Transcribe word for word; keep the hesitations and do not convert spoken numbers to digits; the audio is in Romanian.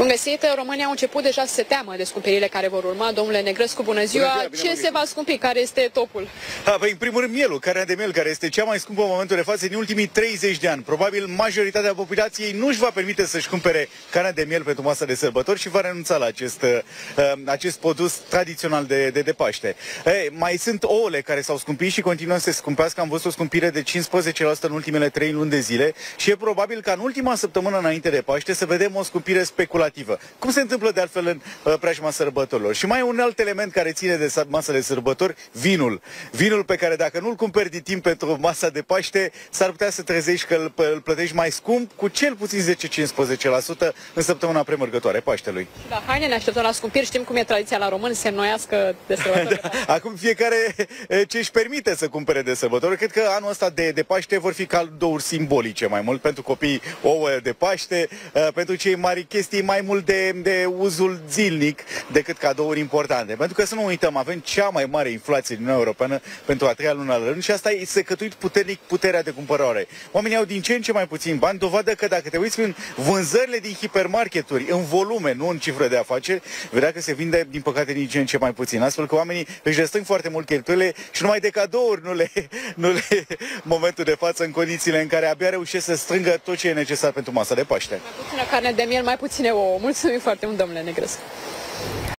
Bun găsit, românii au început deja să se teamă de scumpirile care vor urma. Domnule Negrescu, bună ziua! Bună ziua, ce se va scumpi? Care este topul? Ha, păi, în primul rând, mielul, carnea de miel, care este cea mai scumpă în momentul de față din ultimii treizeci de ani. Probabil majoritatea populației nu își va permite să-și cumpere carnea de miel pentru masa de sărbători și va renunța la acest, uh, acest produs tradițional de, de, de Paște. Ei, mai sunt ouăle care s-au scumpit și continuă să se scumpească. Am văzut o scumpire de cincisprezece la sută în ultimele trei luni de zile și e probabil ca în ultima săptămână înainte de Paște să vedem o scumpire speculativă. Cum se întâmplă de altfel în uh, preajma sărbătorilor. Și mai e un alt element care ține de masa de sărbători, vinul. Vinul pe care dacă nu-l cumperi din timp pentru masa de Paște, s-ar putea să trezești că îl, îl plătești mai scump cu cel puțin zece cincisprezece la sută în săptămâna premergătoare Paștelui. Da, haine, ne așteptăm la scumpiri, știm cum e tradiția la români, se înnoiască de sărbători. Da, acum fiecare ce își permite să cumpere de sărbători. Cred că anul ăsta de, de Paște vor fi cadouri simbolice mai mult, pentru copii ouă de Paște, pentru cei mari chestii mai mult de, de uzul zilnic decât cadouri importante. Pentru că să nu uităm, avem cea mai mare inflație din Uniunea Europeană pentru a treia lună la rând și asta e secătuit puternic puterea de cumpărare. Oamenii au din ce în ce mai puțin bani, dovadă că dacă te uiți în vânzările din hipermarketuri, în volume, nu în cifră de afaceri, vedea că se vinde, din păcate, din ce în ce mai puțin. Astfel că oamenii își restrâng foarte mult cheltuielile și numai de cadouri nu le, nu le momentul de față, în condițiile în care abia reușesc să strângă tot ce e necesar pentru masa de Paște. Mai puțină carne de miel, mai puține ouă. Mulțumim foarte mult, domnule Negrescu.